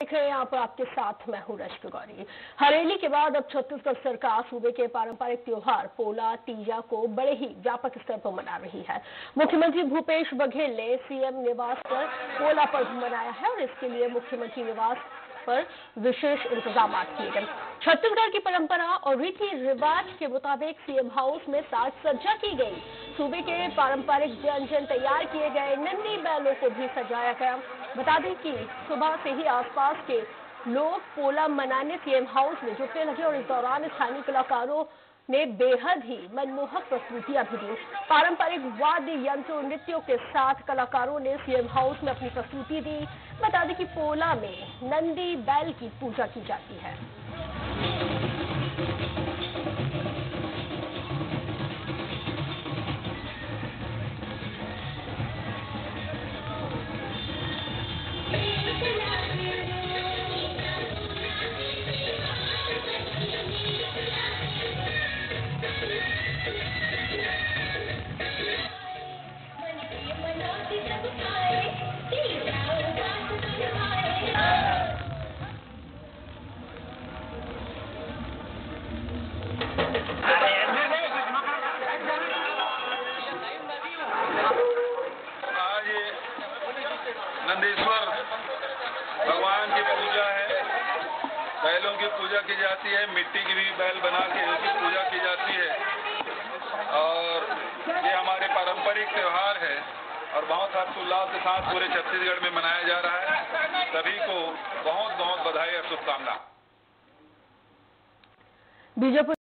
देख रहे हैं यहाँ पर आपके साथ मैं हूँ रश्मि गौरी। हरेली के बाद अब छत्तीसगढ़ सरकार सूबे के पारंपरिक त्योहार पोला तीजा को बड़े ही व्यापक स्तर पर मना रही है। मुख्यमंत्री भूपेश बघेल ने सीएम निवास पर पोला पर्व मनाया है और इसके लिए मुख्यमंत्री निवास पर विशेष इंतजाम किए गए। छत्तीसगढ़ की परंपरा और रीति रिवाज के मुताबिक सीएम हाउस में साज सज्जा की गई। सूबे के पारंपरिक व्यंजन तैयार किए गए, नंदी बैलों को भी सजाया गया। बता दें कि सुबह से ही आसपास के लोग पोला मनाने सीएम हाउस में जुटने लगे और इस दौरान स्थानीय कलाकारों ने बेहद ही मनमोहक प्रस्तुतियां भी दी। पारंपरिक वाद्य यंत्र और नृत्यों के साथ कलाकारों ने सीएम हाउस में अपनी प्रस्तुति दी। बता दें कि पोला में नंदी बैल की पूजा की जाती है। नंदीश्वर भगवान की पूजा है। बैलों की पूजा की जाती है, मिट्टी की भी बैल बना के उसकी पूजा की जाती है और ये हमारे पारंपरिक त्योहार है और बहुत हर्षोल्लास के साथ पूरे छत्तीसगढ़ में मनाया जा रहा है। सभी को बहुत बहुत बधाई और शुभकामना।